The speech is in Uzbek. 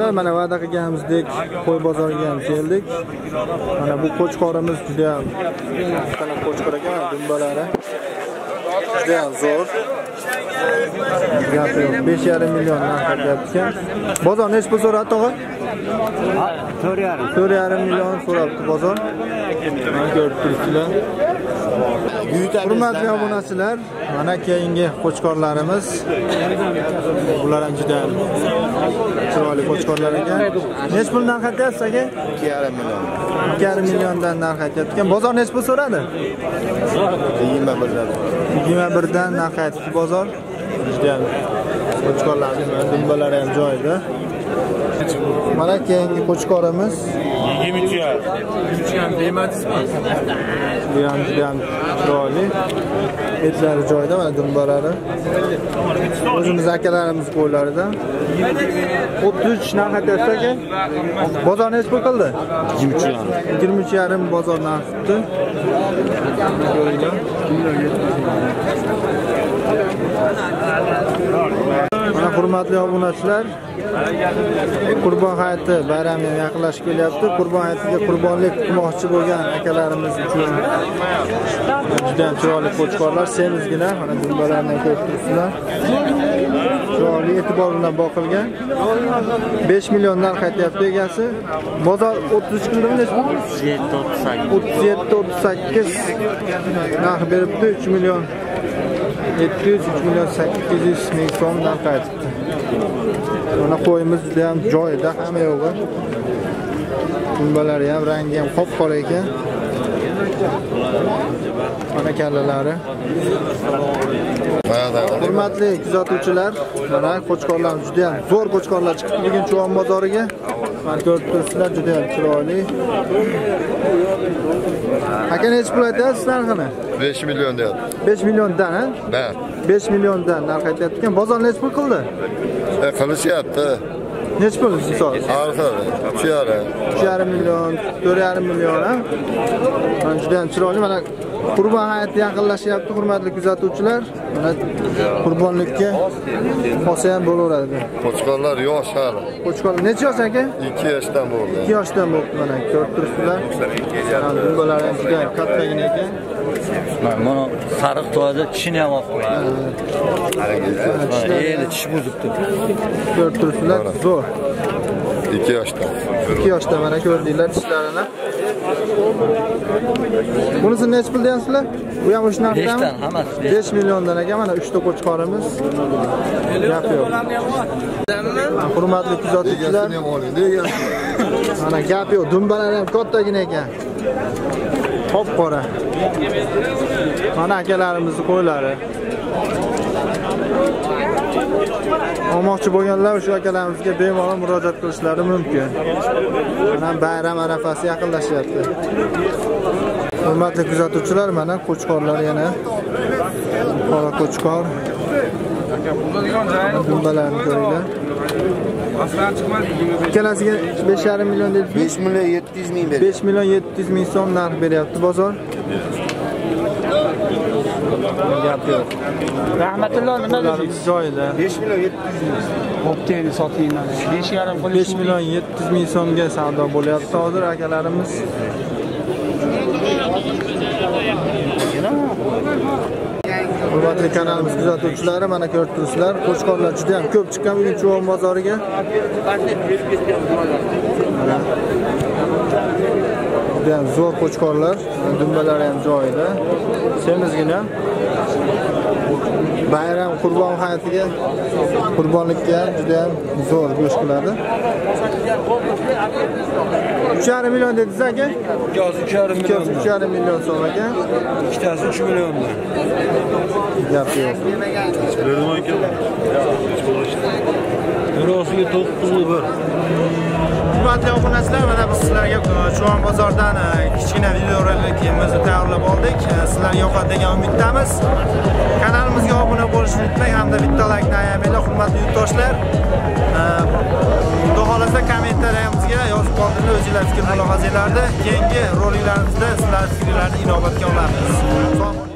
obunachilar, mana va'da qilganimizdek qo'y bozoriga ham keldik. Mana bu qo'chqorimiz juda ham qanaqa qo'chqor ekan, dumbalari. Juda ham zo'r. 5,5 million narx aytayotgan. Bozor nech pul so'radi tog'a? 4,5 million so'rabdi bozor. Mana ko'rib turibsizlar. Hurmatli obunachilar, mana keyingi qo'chqorlarimiz. Bular ham juda chiroyli qo'chqorlar ekan. Nech pul narx aytyapsiz aka? 2,5 million. 2,5 milliondan narx aytayotgan. Bozor nech pul so'radi? 21 dan narx aytdi bozor. Juda qo'chqorlarimiz, dumbalari ham joyida. Mana keyingi qo'chqorimiz 23 ham demadingizmi? Bu ham juda ham chiroyli. Etlari joyida, mana dumbalari. O'zimiz akalarimiz qo'ylaridan. 33 narx aytyapsiz aka. Bozor nech pul qildi? 23,5 bozor narxi. Mana hurmatli obunachilar, Qurbon hayiti bayrami ham yaqinlashib kelyapti. Qurbon hayitiga qurbonlik qilmoqchi bo'lgan akalarimiz uchun juda ham chiroyli qo'chqorlar, semizgina, mana dumbalarni ko'rib turibsizlar. Chiroyli, e'tibor bilan boqilgan. 5 million narx aytyapti egasi. Bozor 33 kildimi? 37-38 narx beribdi. 3 million 700, 3 million 800 ming so'm narx aytibdi. Mana qo'yimiz juda ham joyida, hamma yo'g'i. Dumbalari ham, rangi ham qop-qora ekan. Mana kallalari. Hurmatli kuzatuvchilar, mana qo'chqorlar juda ham zo'r qo'chqorlar chiqibdi bugun Chuvon bozoriga. Mana ko'rib turibsizlar, juda ham chiroyli. Aka nech pul aytasiz narxini? 5 million deyapti. 5 milliondan, ha? Ha. 5 milliondan narx aytayotgan. Bozor nech pul qildi? Qilishyapti. Nech pul misol? 3,5 million, 4,5 million, ha? Mana juda ham chiroyli. Mana Qurbon hayiti yaqinlashyapti, hurmatli kuzatuvchilar. Mana qurbonlikka olsa ham bo'laveradi. Qo'chqorlar yosh hali. Qo'chqor necha yosh aka? 2 yoshdan bo'ldi. 2 yoshdan bo'ldi, mana ko'rib turibsizlar. Dumbalar ham juda kattagina ekan. Mana sariq to'yda tishini ham olib qo'yadi. Endi tish buzibdi. Ko'rib turibsizlar, zo'r. 2 yoshdan. 2 yoshda mana ko'rdinglar tishlarini. Bunisi nech pul deyapsizlar? Bu ham o'sha narxdami? 5 dan hammasi. 5 milliondan ekan, mana 3 ta qo'chqorimiz. Gap yo'q. Hurmatli kuzatuvchilar, mana gap yo'q, dumbalar ham kattagina ekan. Qop-qora. Mana akalarimizni qo'ylari. Olmoqchi bo'lganlar o'sha akalarimizga bemalol murojaat qilishlari mumkin. Mana bayram arafasi yaqinlashyapti. Hurmatli kuzatuvchilar, mana qo'chqorlar yana. Qora qo'chqor. Dumbalarni ko'ringlar. Ikkalasiga 5,5 million dedi. 5 million 700 ming berdi. 5 million 700 ming so'm narx beryapti bozor. Gap yo'q. Rahmatulloh, nima dedingiz? Joyida. 5 million 700 ming. Bo'pti, endi sotinglar. 5,5 qo'yish. 5 million 700 ming so'mga savdo bo'lyapti hozir akalarimiz. Hurmatli kanalimiz kuzatuvchilari, mana ko'rib turibsizlar, qo'chqorlar juda ham ko'p chiqqan bugun Chuvon bozoriga. Juda ham zo'r qo'chqorlar, dumbalari ham joyida. Semizgina. Bayram qurbon hayitiga, qurbonlikka juda ham zo'r go'sht qiladi. 3,5 million dedingiz aka? 2,5 million so'm aka. Ikkitasi 3 milliondan. Gap yo'q. Rosiga 9,1. Hurmatli obunachilar, mana biz sizlarga Chuvon bozordan kichkina videorolikimizni tayyorlab oldik. Sizlarga yoqadi degan umiddamiz. Kanalimizga obuna bo'lishni unutmang hamda bitta laykni ayamanglar, hurmatli yurtdoshlar. Xudo xolasa kommentariyamizga yozib qoldiringlar o'zingizlar fikr mulohazanglarni. Keyingi roliklarimizda sizlar fikrlarni inobatga olamiz.